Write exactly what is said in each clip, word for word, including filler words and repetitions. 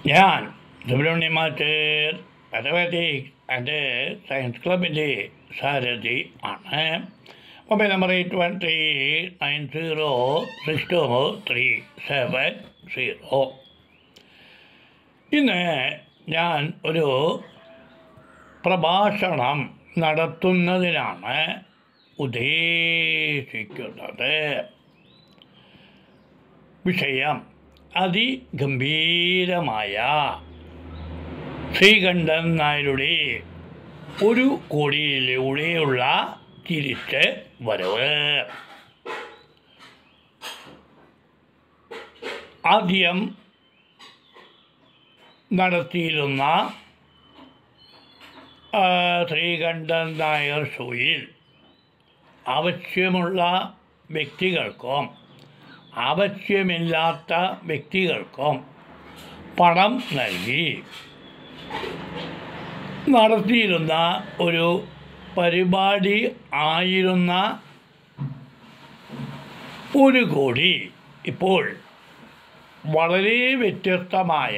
ഞാൻ Subramanian mathematics and science ക്ലബിൻ്റെ സാരഥി ആണ്. Mobile number eight one three nine zero six two three seven zero. ഇന്ന് ഞാൻ ഒരു പ്രഭാഷണം നടത്തുന്നതിനാണ് ഉദ്ദേശിക്കുന്നത്. വിഷയം അതിഗംഭീരമായ ശ്രീകണ്ഠൻ നായരുടെ ഒരു കോടിയിലൂടെയുള്ള തിരിച്ച് വരവ്. ആദ്യം നടത്തിയിരുന്ന ശ്രീകണ്ഠൻ നായർ ഷോയിൽ ആവശ്യമുള്ള വ്യക്തികൾക്കും ആവശ്യമില്ലാത്ത വ്യക്തികൾക്കും പണം നൽകി നടത്തിയിരുന്ന ഒരു പരിപാടി ആയിരുന്ന ഒരു കോടി ഇപ്പോൾ വളരെ വ്യത്യസ്തമായ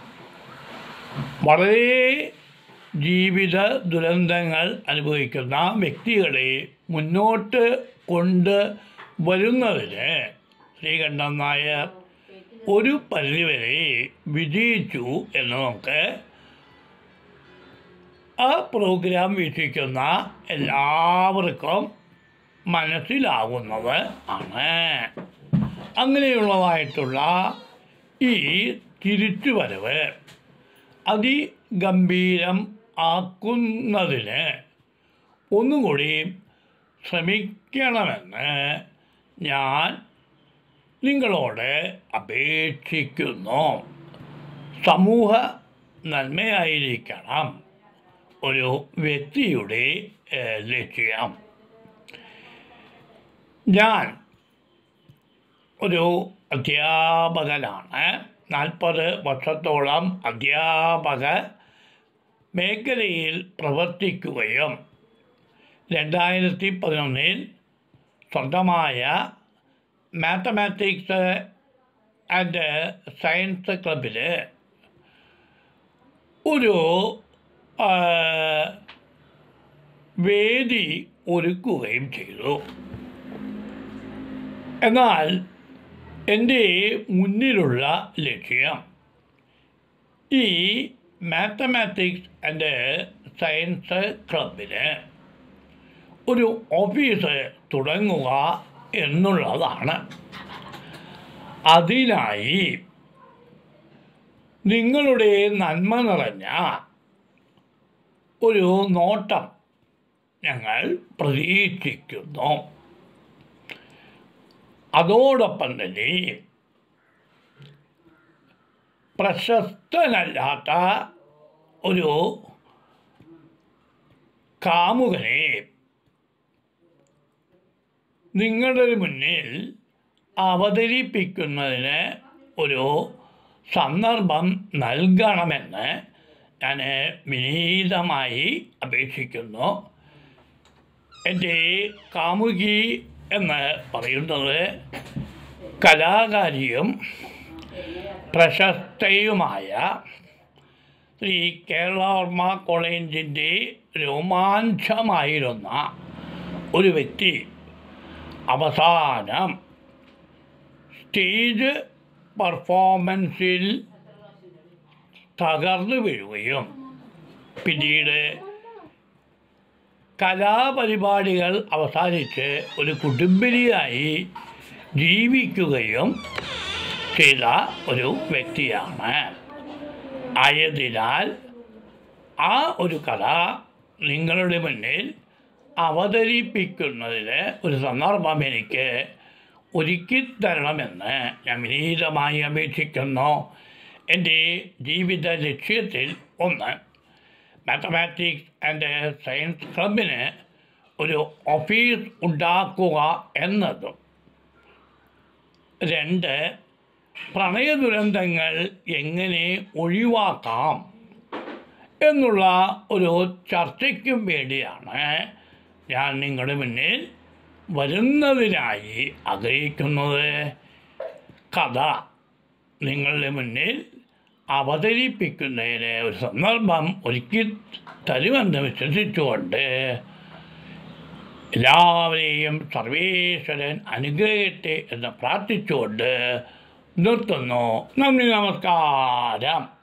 വളരെ ജീവിത ദുരന്തങ്ങൾ അനുഭവിക്കുന്ന വ്യക്തികളെ മുന്നോട്ട് കൊണ്ട് വരുന്നതിന് ശ്രീകണ്ഠൻ നായർ ഒരു പരിധിവരെ വിജയിച്ചു എന്ന് നമുക്ക് ആ പ്രോഗ്രാം വീക്ഷിക്കുന്ന എല്ലാവർക്കും മനസ്സിലാകുന്നത് ആണ്. അങ്ങനെയുള്ളതായിട്ടുള്ള ഈ തിരിച്ചുവരവ് അതിഗംഭീരം ആക്കുന്നതിന് ഒന്നുകൂടി ശ്രമിക്കണമെന്ന് ഞാൻ നിങ്ങളോട് അപേക്ഷിക്കുന്നു. സമൂഹ നന്മയായിരിക്കണം ഒരു വ്യക്തിയുടെ ലക്ഷ്യം. ഞാൻ ഒരു അധ്യാപകനാണ്. നാൽപ്പത് വർഷത്തോളം അധ്യാപക മേഖലയിൽ പ്രവർത്തിക്കുകയും രണ്ടായിരത്തി പതിനൊന്നിൽ സ്വന്തമായ മാത്തമാറ്റിക്സ് ആൻഡ് സയൻസ് ക്ലബിൽ ഒരു വേദി ഒരുക്കുകയും ചെയ്തു. എന്നാൽ എൻ്റെ മുന്നിലുള്ള ലക്ഷ്യം ഈ മാത്തമാറ്റിക്സ് ആൻഡ് സയൻസ് ക്ലബിന് ഒരു ഓഫീസ് തുടങ്ങുക എന്നുള്ളതാണ്. അതിനായി നിങ്ങളുടെ നന്മ നിറഞ്ഞ ഒരു നോട്ടം ഞങ്ങൾ പ്രതീക്ഷിക്കുന്നു. അതോടൊപ്പം തന്നെ പ്രശസ്തനല്ലാത്ത ഒരു കാമുകനെ നിങ്ങളുടെ മുന്നിൽ അവതരിപ്പിക്കുന്നതിന് ഒരു സന്ദർഭം നൽകണമെന്ന് ഞാൻ വിനീതമായി അപേക്ഷിക്കുന്നു. എൻ്റെ കാമുകി എന്ന് പറയുന്നത് കലാകാരിയും പ്രശസ്തയുമായ ശ്രീ കേരളവർമ്മ കോളേജിൻ്റെ രോമാഞ്ചമായിരുന്ന ഒരു വ്യക്തി അവസാനം സ്റ്റേജ് പെർഫോമൻസിൽ തകർന്നു വീഴുകയും പിന്നീട് കലാപരിപാടികൾ അവസാനിച്ച് ഒരു കുടുംബിനിയായി ജീവിക്കുകയും ചെയ്ത ഒരു വ്യക്തിയാണ്. ആയതിനാൽ ആ ഒരു കഥ നിങ്ങളുടെ മുന്നിൽ അവതരിപ്പിക്കുന്നതിന് ഒരു സന്ദർഭം എനിക്ക് ഒരുക്കി തരണമെന്ന് ഞാൻ വിനീതമായി അപേക്ഷിക്കുന്നു. എൻ്റെ ജീവിത ലക്ഷ്യത്തിൽ ഒന്ന് മാത്തമാറ്റിക്സ് ആൻഡ് സയൻസ് ക്ലബിന് ഒരു ഓഫീസ് ഉണ്ടാക്കുക എന്നതും, രണ്ട് പ്രണയ ദുരന്തങ്ങൾ എങ്ങനെ ഒഴിവാക്കാം എന്നുള്ള ഒരു ചർച്ചയ്ക്കും വേണ്ടിയാണ് ഞാൻ നിങ്ങളുടെ മുന്നിൽ വരുന്നതിനായി ആഗ്രഹിക്കുന്നത്. കഥ നിങ്ങളുടെ മുന്നിൽ അവതരിപ്പിക്കുന്നതിന് ഒരു സന്ദർഭം ഒരുക്കി തരുമെന്ന് വിശ്വസിച്ചുകൊണ്ട് എല്ലാവരെയും സർവേശ്വരൻ അനുഗ്രഹിക്കട്ടെ എന്ന് പ്രാർത്ഥിച്ചുകൊണ്ട് നിർത്തുന്നു. നന്ദി, നമസ്കാരം.